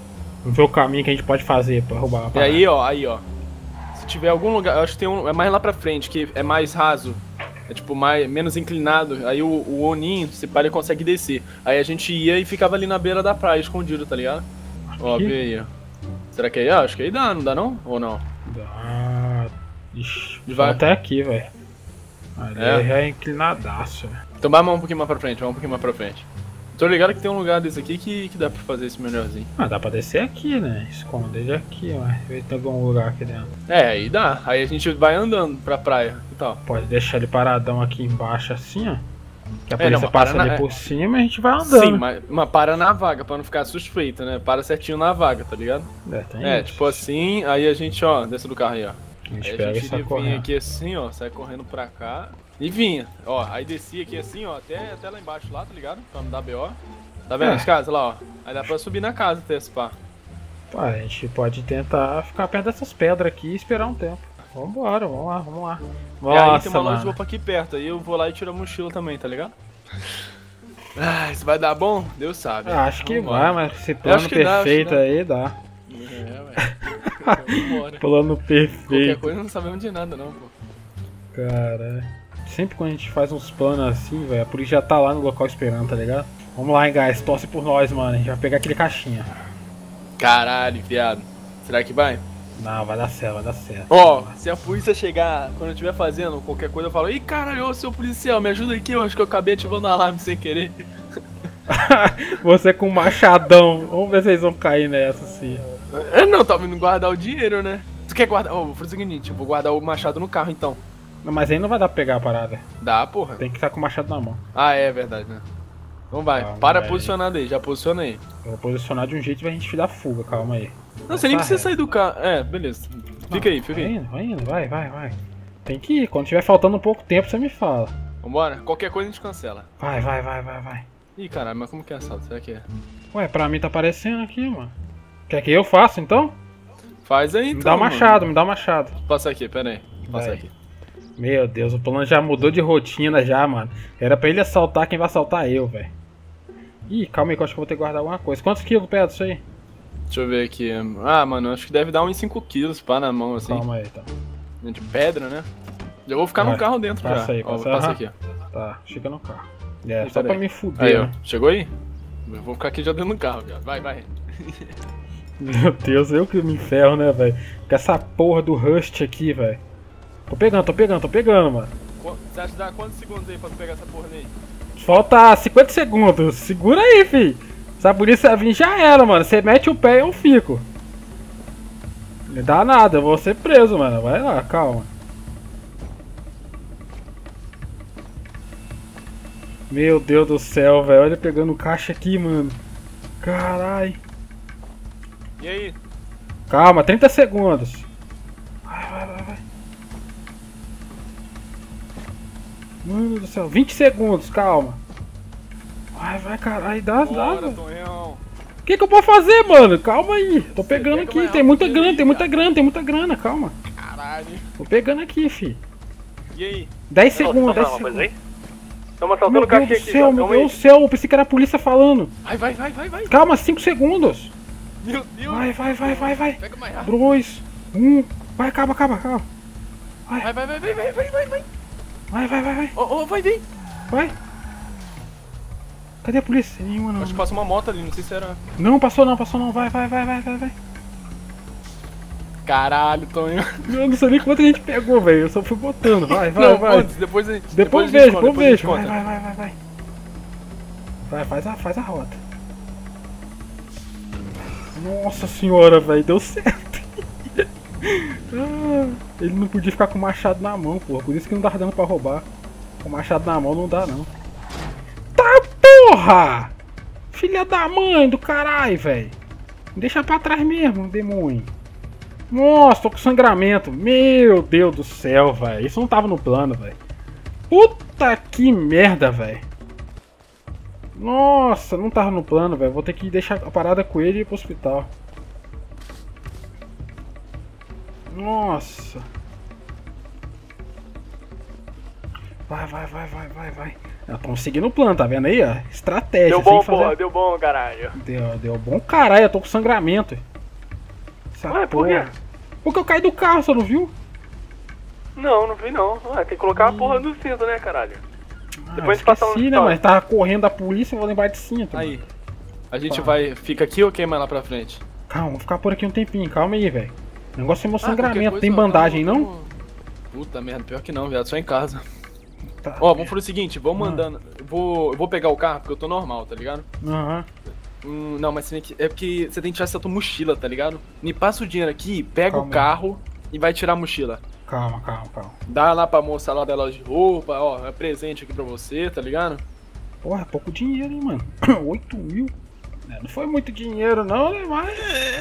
Vamos ver o caminho que a gente pode fazer pra roubar uma E parada. aí, ó. Se tiver algum lugar, eu acho que tem um. É mais lá pra frente, que é mais raso. É tipo, menos inclinado. Aí o Oninho, se para, ele consegue descer. Aí a gente ia e ficava ali na beira da praia, escondido, tá ligado? Ó, vê aí, ó. Será que aí? Ah, acho que aí dá, não dá não? Ou não? Dá. Ixi, Vai. até aqui, velho. Ali já é inclinadaço, velho. Então vamos um pouquinho mais pra frente, vamos um pouquinho mais pra frente. Tô ligado que tem um lugar desse aqui que dá pra fazer esse melhorzinho. Ah, dá pra descer aqui, né? Esconder ele aqui, mas ver se tem algum lugar aqui dentro. É, aí dá. Aí a gente vai andando pra praia e tal. Pode deixar ele paradão aqui embaixo assim, ó. Que a É, polícia não, passa para ali na- por cima e a gente vai andando. Sim, mas para na vaga, pra não ficar suspeito, né? Para certinho na vaga, tá ligado? Tem É, isso. tipo assim, aí a gente, ó, desce do carro aí, ó. A gente Aí pega a e gente sai vinha correndo. aqui assim, ó, sai correndo pra cá e vinha. Ó, aí descia aqui assim, ó, até lá embaixo lá, tá ligado? Pra não dar BO. Tá vendo as casas lá, ó? Aí dá pra subir na casa até esse pá. Pá, a gente pode tentar ficar perto dessas pedras aqui e esperar um tempo. Vambora, vamos lá, vamos lá. E aí tem Nossa, uma loja de mano. roupa aqui perto, aí eu vou lá e tiro a mochila também, tá ligado? Ah, isso vai dar bom? Deus sabe. Acho que Vambora. vai, mas esse Eu plano acho que dá, acho que perfeito dá. aí dá. Vambora. Plano Qualquer perfeito. coisa não sabemos de nada não, pô. Cara, sempre quando a gente faz uns planos assim, velho, a polícia já tá lá no local esperando, tá ligado? Vamos lá, hein, guys, torce por nós, mano. A gente vai pegar aquele caixinha. Caralho, viado. Será que vai? Não, vai dar certo, vai dar certo. Ó, se a polícia chegar, quando eu estiver fazendo qualquer coisa, eu falo: ih, caralho, ô seu policial, me ajuda aqui, eu acho que eu acabei ativando o alarme sem querer. Você com um machadão. Vamos ver se vocês vão cair nessa, sim. É, não, tá vindo guardar o dinheiro, né? Tu quer guardar? Ô, vou fazer o seguinte, eu vou guardar o machado no carro então. Não, mas aí não vai dar pra pegar a parada. Dá, porra. Tem que estar com o machado na mão. Ah, é verdade, né? Então vai, Calma para aí. posicionado aí, já posiciona aí. Eu vou posicionar de um jeito pra gente dar fuga, calma aí. Não, você nem Tá precisa reto. sair do carro. É, beleza. Fica aí, fica aí. Vai indo, vai, vai. Tem que ir, quando tiver faltando um pouco tempo você me fala. Vambora, qualquer coisa a gente cancela. Vai. Ih, caralho, mas como que é assalto? Será que é? Ué, pra mim tá aparecendo aqui, mano. Quer que eu faça então? Faz aí então. Me dá o machado, me dá o machado. Passa aqui, pera aí. Passa Vai. aqui. Meu Deus, o plano já mudou de rotina já, mano. Era pra ele assaltar, quem vai assaltar eu, velho. Ih, calma aí que eu acho que eu vou ter que guardar alguma coisa. Quantos quilos pesa isso aí? Deixa eu ver aqui. Ah, mano, acho que deve dar uns 5 quilos, pá, na mão, assim. Calma aí, tá. De pedra, né? Já vou ficar Vai. no carro dentro Passa já. aí, Ó, passa passa aí. aqui, ó. Tá, chega no carro. É, Ih, só pera pra aí. me fuder, Aí, ó. né? Chegou aí? Eu vou ficar aqui já dentro do carro, viado. Vai. Meu Deus, eu que me ferro, né, velho? Com essa porra do Rust aqui, velho. Tô pegando, mano. Você acha que dá quantos segundos aí pra tu pegar essa porra aí? Falta 50 segundos. Segura aí, fi. Se a polícia vir, já era, mano. Você mete o pé e eu fico. Não dá nada, eu vou ser preso, mano. Vai lá, calma. Meu Deus do céu, velho. Olha pegando caixa aqui, mano. Carai. E aí? Calma, 30 segundos. Vai. Mano do céu, 20 segundos, calma. Vai, caralho, dá. Bora, Tonhão. O que eu posso fazer, mano? Calma aí. Tô pegando pega aqui, mais tem muita rápido grana, aí, tem muita grana, calma. Caralho. Tô pegando aqui, fi. E aí? 10 segundos, 10 Uma coisa segundos. aí? Estamos Meu assaltando o Deus caixinha do aqui, céu, já. meu Calma aí. Deus do céu, eu pensei que era a polícia falando. Vai. Calma, 5 segundos. Meu Deus. Vai. Pega mais rápido. 2, 1. Vai, calma. Vai. Vai. Ô, vai vir. Vai. Cadê a polícia? Nenhuma, não. Acho que passa uma moto ali, não sei se era. Não, passou não. Vai. Caralho, Tonhão. Eu não sei nem quanto a gente pegou, velho. Eu só fui botando. Vai. Não, antes, depois a gente. Depois a gente vejo. conta, depois a gente Vai. conta. Vai, faz a rota. Nossa senhora, velho. Deu certo. Ele não podia ficar com o machado na mão, porra. Por isso que não dava dando pra roubar. Com o machado na mão não dá, não. Tá, porra! Filha da mãe do caralho, velho. Deixa pra trás mesmo, demônio. Nossa, tô com sangramento. Meu Deus do céu, velho. Isso não tava no plano, velho. Puta que merda, velho. Nossa, não tava no plano, velho. Vou ter que deixar a parada com ele e ir pro hospital. Nossa. Vai. Estamos seguindo o plano, tá vendo aí, ó? Estratégia. Deu bom, sem fazer- porra, deu bom, caralho. Deu bom caralho, eu tô com sangramento. Essa Ué, por quê? porra. Porque eu caí do carro, você não viu? Não vi não. Ué, tem que colocar a porra do cinto, né, caralho? Depois a gente passa lá no Esqueci, né, mas tava correndo da polícia, eu vou lembrar de cinto. Aí. Mano. A gente vai... Fica aqui ou queima lá pra frente? Calma, vou ficar por aqui um tempinho, calma aí, velho. O negócio é meu qualquer sangramento, coisa, tem bandagem não? Puta merda, pior que não, viado, só em casa. Tá. Ó, vamos fazer o seguinte, vamos andando. Eu vou pegar o carro porque eu tô normal, tá ligado? Aham. Não, mas você tem que, é porque você tem que tirar essa tua mochila, tá ligado? Me passa o dinheiro aqui, pega o carro e vai tirar a mochila. Calma. Dá lá pra moça lá da loja de roupa, ó, é presente aqui pra você, tá ligado? Porra, é pouco dinheiro, hein, mano. 8 mil. Não foi muito dinheiro não, né, mas...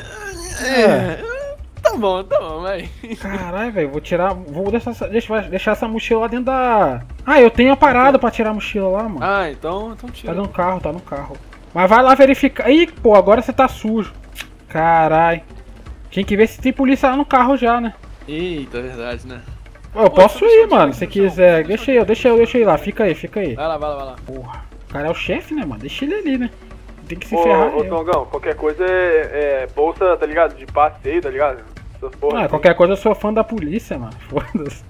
Tá bom, vai. Caralho, velho, vou deixar essa mochila lá dentro da... Ah, eu tenho a parada pra tirar a mochila lá, mano. Ah, então tira. Tá no carro. Mas vai lá verificar. Ih, pô, agora você tá sujo. Caralho. Tinha que ver se tem polícia lá no carro já, né? Eita, é verdade, né? Eu posso ir, mano, se quiser. Deixa eu ir lá, fica aí. Vai lá. Porra, o cara é o chefe, né, mano? Deixa ele ali, né? Tem que se ferrar. Ô, Tongão, qualquer coisa é bolsa, tá ligado? De passeio, tá ligado? Essas porra. Qualquer coisa eu sou fã da polícia, mano. Foda-se.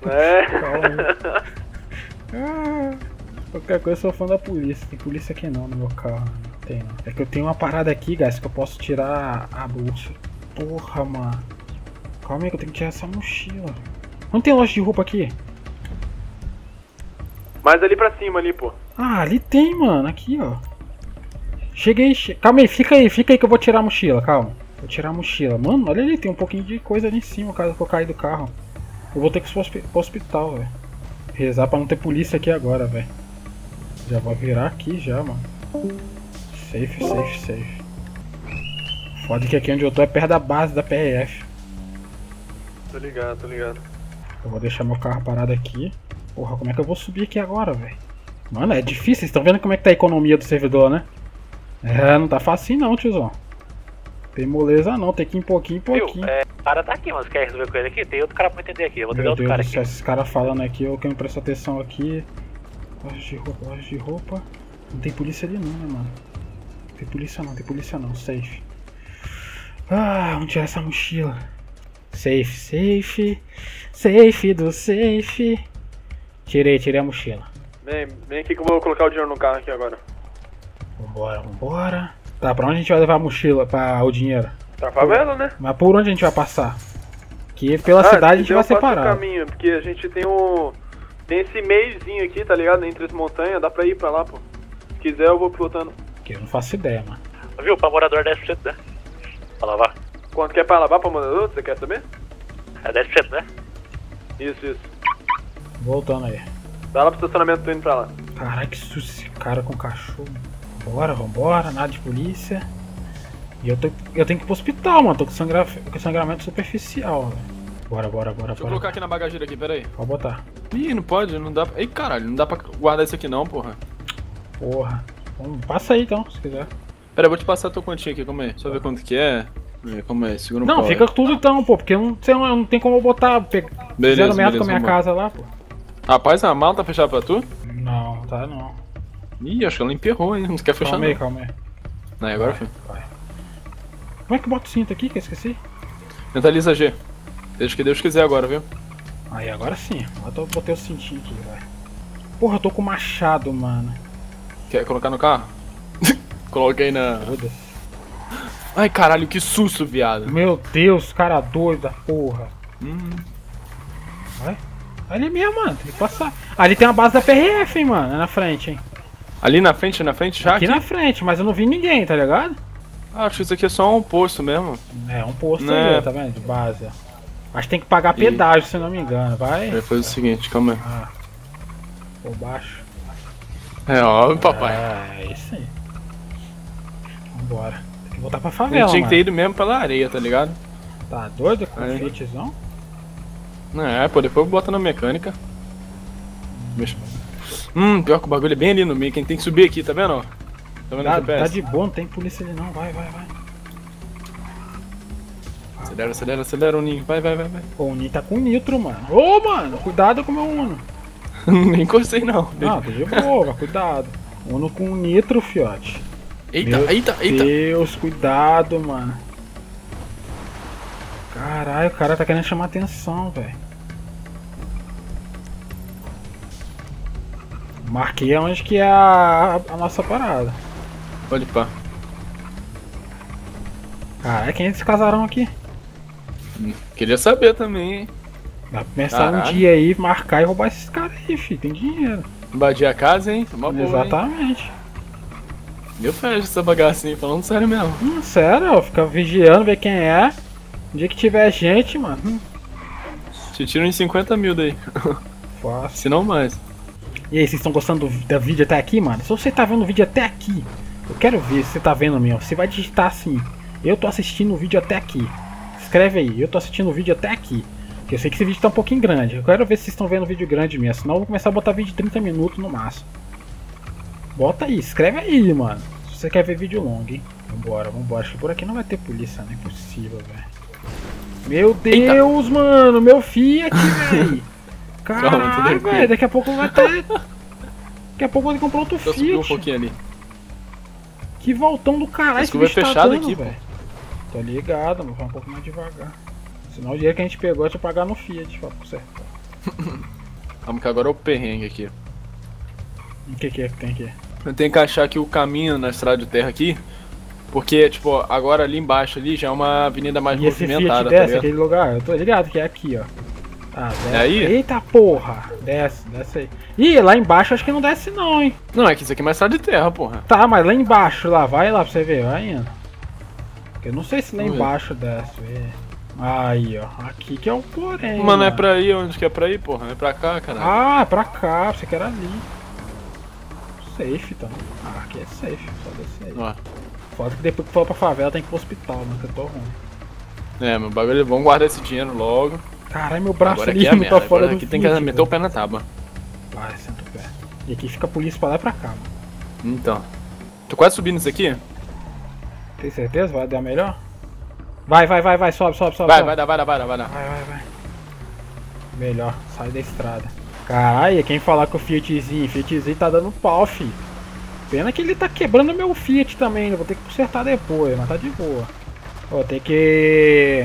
Qualquer coisa eu sou fã da polícia. Tem polícia aqui não no meu carro. Não tem não. É que eu tenho uma parada aqui, guys, que eu posso tirar a bolsa. Porra, mano. Calma aí que eu tenho que tirar essa mochila. Não tem loja de roupa aqui? Mas ali pra cima, ali, pô. Ah, ali tem, mano. Aqui, ó. Cheguei. Calma aí, fica aí que eu vou tirar a mochila, calma. Vou tirar a mochila. Mano, olha ali, tem um pouquinho de coisa ali em cima, caso eu cair do carro. Eu vou ter que ir pro hospital, velho. Rezar pra não ter polícia aqui agora, velho. Já vou virar aqui já, mano. Safe. Foda que aqui onde eu tô é perto da base da PRF. Tô ligado. Eu vou deixar meu carro parado aqui. Porra, como é que eu vou subir aqui agora, velho? Mano, é difícil. Vocês estão vendo como é que tá a economia do servidor, né? Não tá fácil não, tiozão. Tem moleza não, tem que ir em pouquinho. O cara tá aqui, mas quer resolver com ele aqui? Tem outro cara pra entender aqui, eu vou ter outro cara aqui. Esses caras falando aqui, eu quero prestar atenção aqui. Loja de roupa. Não tem polícia ali não, né, mano? Tem polícia não, safe. Ah, vamos tirar essa mochila. Safe do safe. Tirei a mochila. Vem aqui que eu vou colocar o dinheiro no carro aqui agora. Vambora. Tá, pra onde a gente vai levar a mochila, o dinheiro? Pra favela, né? Mas por onde a gente vai passar? Que pela cidade a gente vai separar. Caminho, porque a gente tem esse meiozinho aqui, tá ligado? Entre as montanhas, dá pra ir pra lá, pô. Se quiser eu vou pilotando. Que eu não faço ideia, mano. Viu? Pra morador 10%, né? Pra lavar. Quanto que é pra lavar pra morador? Você quer saber? É 10%, né? Isso. Voltando aí. Dá lá pro estacionamento, tô indo pra lá. Caralho, que susto esse cara com cachorro. Vambora, nada de polícia. E eu tenho que ir pro hospital, mano. Tô com sangramento superficial, velho. Bora. Deixa eu colocar aqui na bagageira aqui, pera aí. Pode botar. Ih, não pode, não dá. Ei, caralho, não dá pra guardar isso aqui não, porra. Passa aí então, se quiser. Pera, eu vou te passar a tua quantia aqui, calma aí. Só ver quanto que é. Como é? Segura um Não, pau, fica tudo então, pô, porque não tem como eu botar. Fizeram merda com a minha casa lá, pô. Rapaz, a mala tá fechada pra tu? Não, tá não. Ih, acho que ela emperrou, hein? Não quer fechar não. Calma aí. Não, agora foi. Vai. Como é que bota o cinto aqui que eu esqueci? Mentaliza G. Desde que Deus quiser agora, viu? Aí, agora sim. Agora eu botei o cintinho aqui, vai. Porra, eu tô com machado, mano. Quer colocar no carro? Coloquei na... Foda-se. Ai, caralho, que susto, viado. Meu Deus, cara doido da porra. Vai. Ali mesmo, mano. Tem que passar. Ali tem a base da PRF, hein, mano. Na frente, hein. Ali na frente já? Aqui na frente, mas eu não vi ninguém, tá ligado? Acho que isso aqui é só um posto mesmo. É, um posto aí, tá vendo? De base, ó. Mas tem que pagar pedágio, se eu não me engano, vai. Vai fazer o seguinte, calma aí. Por baixo. É óbvio, papai. É isso aí. Vambora. Tem que voltar pra favela, tinha que ter ido mesmo pela areia, tá ligado? Tá doido com o Fiatzão? É, pô, depois bota na mecânica. Pior que o bagulho é bem ali no meio, quem tem que subir aqui, tá vendo? Ó? Tá vendo o GPS? Tá de boa, não tem polícia ali não, vai. Acelera o Ninho, vai. Pô, o Ninho tá com nitro, mano. Ô, mano, cuidado com o meu Uno. Nem encostei não. Não, tá de boa, cuidado. Uno com nitro, fiote. Eita. Deus, cuidado, mano. Caralho, o cara tá querendo chamar atenção, velho. Marquei onde que é a nossa parada. Pode pá. Caralho, quem é esse casarão aqui? Queria saber também, hein? Dá pra começar um dia aí, marcar e roubar esses caras aí, filho. Tem dinheiro. Invadir a casa, hein? Uma boa, exatamente. Hein? Eu fecho essa bagacinha, falando sério mesmo. Sério, ó, fica vigiando, ver quem é. No dia que tiver gente, mano. Te tiram em 50 mil daí. Fácil. Se não mais. E aí, vocês estão gostando do vídeo até aqui, mano? Se você tá vendo o vídeo até aqui, eu quero ver se você tá vendo mesmo. Você vai digitar assim: eu tô assistindo o vídeo até aqui. Escreve aí: eu tô assistindo o vídeo até aqui. Porque eu sei que esse vídeo tá um pouquinho grande. Eu quero ver se vocês estão vendo o vídeo grande mesmo. Senão eu vou começar a botar vídeo de 30 minutos no máximo. Bota aí, escreve aí, mano. Se você quer ver vídeo longo, hein? Vambora, vambora. Acho que por aqui não vai ter polícia, não é possível, velho. Meu Deus, mano, meu Fiat, velho. Caralho, velho, daqui a pouco vai ter. Daqui a pouco eu vou comprar outro Fiat. Subiu um pouquinho ali. Que voltão do caralho, esse bicho tá fechado aqui, velho. Tô ligado, mas vai um pouco mais devagar. Senão o dinheiro que a gente pegou é te pagar no Fiat, pra consertar. Vamos que agora é o perrengue aqui. O que é que tem aqui? Eu tenho que achar aqui o caminho na estrada de terra aqui. Porque, tipo, agora ali embaixo ali já é uma avenida mais movimentada, tá ligado? Aquele lugar, eu tô ligado que é aqui, ó. Ah, desce. É aí? Eita porra! Desce, desce aí. Ih, lá embaixo acho que não desce não, hein? Não, é que isso aqui é uma estrada de terra, porra. Tá, mas lá embaixo, lá, vai lá pra você ver, vai indo. Eu não sei se lá embaixo desce, aí, ó, aqui que é o porém. Mano, é pra ir, onde que é pra ir, porra? É pra cá, caralho. Ah, é pra cá, você quer ali. Safe, então. Ah, aqui é safe, só descer aí. Ó. Foda que depois que for pra favela tem que ir pro hospital, mano, que eu tô ruim. É, meu bagulho, vamos guardar esse dinheiro logo. Caralho, meu braço agora ali aqui é tá fora do aqui tem que meter o pé na tábua. Vai, senta o pé. E aqui fica a polícia pra lá e pra cá, mano. Então. Tô quase subindo isso aqui? Tem certeza? Vai dar melhor? Vai, sobe. Vai dar. Vai. Melhor, sai da estrada. Caralho, quem falar com o Fiatzinho tá dando pau, fi. Pena que ele tá quebrando meu Fiat também, né? Vou ter que consertar depois, mas tá de boa. Ó, tem que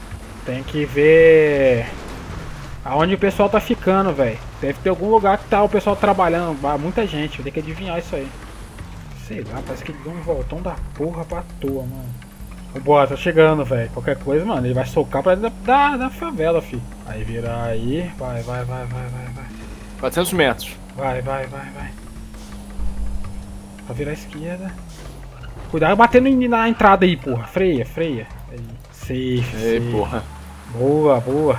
ver aonde o pessoal tá ficando, velho. Deve ter algum lugar que tá o pessoal trabalhando, muita gente, vou ter que adivinhar isso aí. Sei lá, parece que ele deu um voltão da porra pra toa, mano. Vambora, tá chegando, velho. Qualquer coisa, mano, ele vai socar pra dentro da favela, fi. Aí virar aí, vai. 400 metros. Vai. Pra virar a esquerda. Cuidado batendo na entrada aí, porra. Freia. Aí. Safe. Ei, porra. Boa.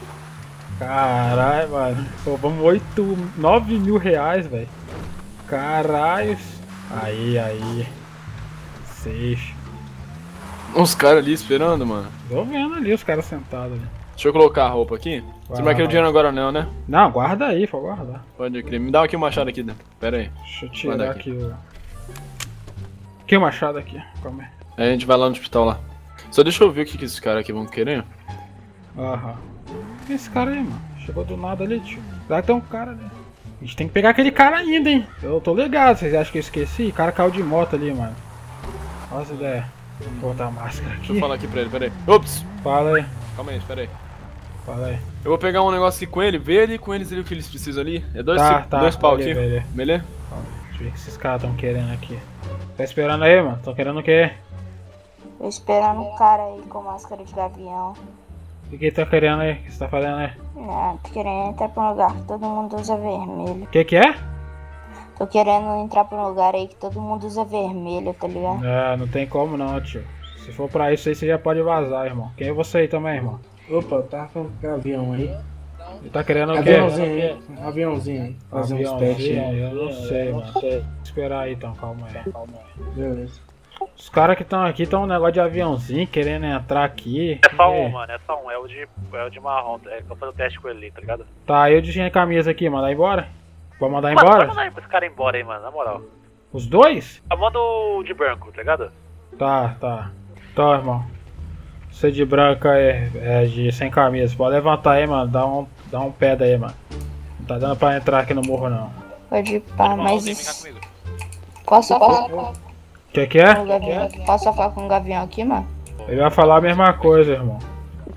Caralho, mano. Pô, vamos 9 mil reais, velho. Caralho. Aí. Safe. Uns caras ali esperando, mano. Tô vendo ali os caras sentados ali. Deixa eu colocar a roupa aqui. Você não vai querer o dinheiro agora não, né? Não, guarda aí, pode guardar. Pode crer. Me dá aqui o machado aqui dentro. Pera aí. Deixa eu tirar aqui o... Aqui o machado aqui. Calma aí. Aí a gente vai lá no hospital lá. Só deixa eu ver o que esses caras aqui vão querer. Aham. Esse cara aí, mano. Chegou do nada ali, tio. Será que tem um cara ali? A gente tem que pegar aquele cara ainda, hein? Eu tô ligado. Vocês acham que eu esqueci? O cara caiu de moto ali, mano. Olha essa ideia. Vou botar a máscara aqui. Deixa eu falar aqui pra ele, pera aí. Ops! Fala aí. Calma aí, espera aí. Fala aí. Eu vou pegar um negócio aqui com ele, ver ele com eles ali o que eles precisam ali. É dois pau aqui. Beleza. Beleza? Deixa eu ver o que esses caras estão querendo aqui. Tá esperando aí, mano? Tão querendo o quê? Tô esperando um cara aí com máscara de gavião. O que tá querendo aí? O que você tá fazendo aí? Não, tô querendo entrar pra um lugar que todo mundo usa vermelho. O que é? Tô querendo entrar pra um lugar aí que todo mundo usa vermelho, tá ligado? Não tem como não, tio. Se for pra isso aí, você já pode vazar, irmão. Quem é você aí também, irmão? Opa, eu tava com um avião aí. Ele tá querendo o quê? Aviãozinho aí. Fazer uns testes aí. Eu não sei, mano. Vou esperar aí então, calma aí. Beleza. Os caras que estão aqui estão um negócio de aviãozinho, querendo entrar aqui. É só um, mano, é só um. É o de marrom. É que eu vou fazer o teste com ele ali, tá ligado? Tá, eu de camisa aqui, mandar embora? Pode mandar Mano, embora? pode mandar esse cara embora aí, mano, na moral. Os dois? Eu mando o de branco, tá ligado? Tá. Tá, irmão. Você de branco aí, sem camisa. Pode levantar aí, mano. Dá um pé daí, mano. Não tá dando pra entrar aqui no morro, não. Pode ir pá, mas... Posso falar? Que é? Posso falar com o gavião aqui, mano? Ele vai falar a mesma coisa, irmão.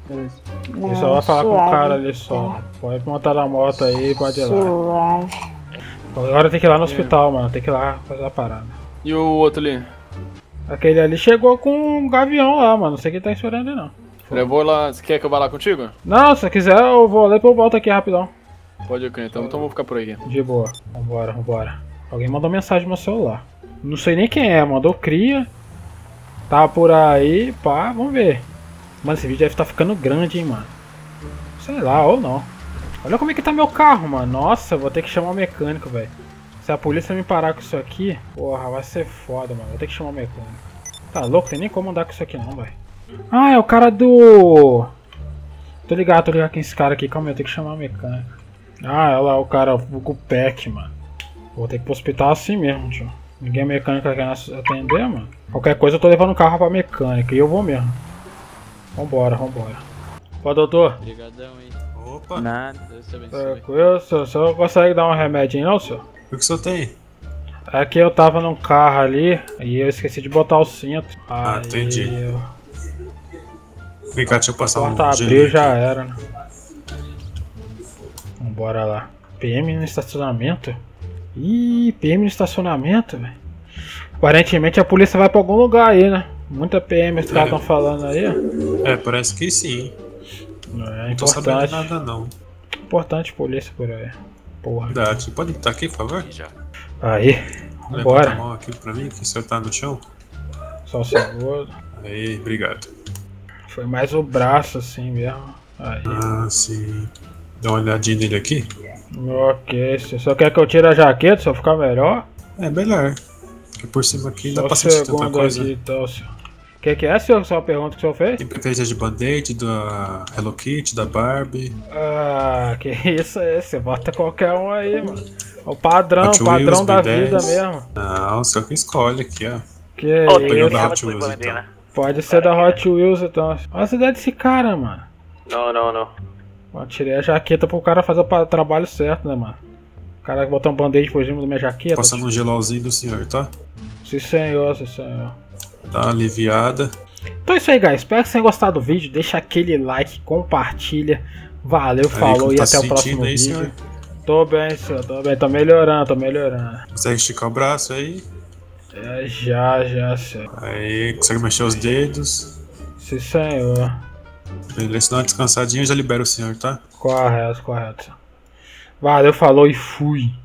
Beleza. Ele só vai falar com o cara ali só. Pode montar na moto aí e pode ir lá. Suave. Agora tem que ir lá no hospital, mano. Tem que ir lá fazer a parada. E o outro ali? Aquele ali chegou com um gavião lá, mano. Não sei quem tá esperando ele não. Levou lá. Você quer que eu vá lá contigo? Não, se você quiser eu vou lá e eu volto aqui rapidão. Pode ir, então vou ficar por aí. De boa. Vambora, vambora. Alguém mandou mensagem no meu celular. Não sei nem quem é, mandou cria. Tá por aí, pá, vamos ver. Mano, esse vídeo deve estar ficando grande, hein, mano. Sei lá, ou não. Olha como é que tá meu carro, mano. Nossa, eu vou ter que chamar o mecânico, velho. Se a polícia me parar com isso aqui, porra, vai ser foda, mano. Vou ter que chamar o mecânico. Tá louco? Tem nem como andar com isso aqui não, velho. Ah, é o cara do... Tô ligado quem é esse cara aqui. Calma aí, eu tenho que chamar o mecânico. Ah, olha lá o cara, o Peck, mano. Vou ter que ir pro hospital assim mesmo, tio. Ninguém é mecânico quer atender, mano. Qualquer coisa eu tô levando o carro pra mecânica e eu vou mesmo. Vambora, vambora. Pô, doutor. Obrigadão, hein. Opa. Nada, Deus te abençoe. Tranquilo, senhor. Você não consegue dar um remédio aí não, senhor? O que o senhor tem? É que eu tava num carro ali e eu esqueci de botar o cinto. Ah, aí entendi. Eu... Vem cá, deixa eu passar um porta gelinho abriu já aqui. era, né? Vambora lá. PM no estacionamento? Ih, PM no estacionamento, velho. Aparentemente a polícia vai pra algum lugar aí, né? Muita PM os caras tão falando aí, ó. É, parece que sim. É Não tô sabendo importante. nada não. Importante polícia por aí. Porra. Verdade. Pode estar aqui, por favor? Aí, Levanta a vambora. mão aqui pra mim, que o senhor tá no chão. Só o segundo. Aí, obrigado. Foi mais o braço assim mesmo. Aí. Ah, sim. Dá uma olhadinha nele aqui. Ok, se só quer que eu tire a jaqueta, se eu ficar melhor. É melhor. Porque por cima aqui Só dá pra sentir tanta segundo coisa. aqui, então, senhor. O que é, senhor? Só a pergunta que o senhor fez? Tem preferência de Band-Aid, da Hello Kitty, da Barbie. Ah, que isso aí, você bota qualquer um aí, mano. É o padrão, Hot padrão Wheels, da B10. vida mesmo. Não, o senhor que escolhe aqui, ó. Que Ó, peguei o isso? da Hot Wheels, então. Pode ser da Hot Wheels, então. Olha a cidade desse cara, mano. Não. Eu tirei a jaqueta pro cara fazer o trabalho certo, né, mano? O cara botou um band-aid por cima da minha jaqueta. Passando um gelolzinho do senhor, tá? Sim, senhor, sim, senhor. Dá uma aliviada. Então é isso aí, guys. Espero que vocês tenham gostado do vídeo. Deixa aquele like, compartilha. Valeu, falou como e tá até o se próximo sentindo aí, vídeo. senhor? Tô bem, senhor. Tô bem. Tô melhorando, tô melhorando. Consegue esticar o braço aí? É, já, senhor. Aí, consegue mexer os dedos. Sim, senhor. Beleza, dá uma descansadinha e já libera o senhor, tá? Correto. Valeu, falou e fui.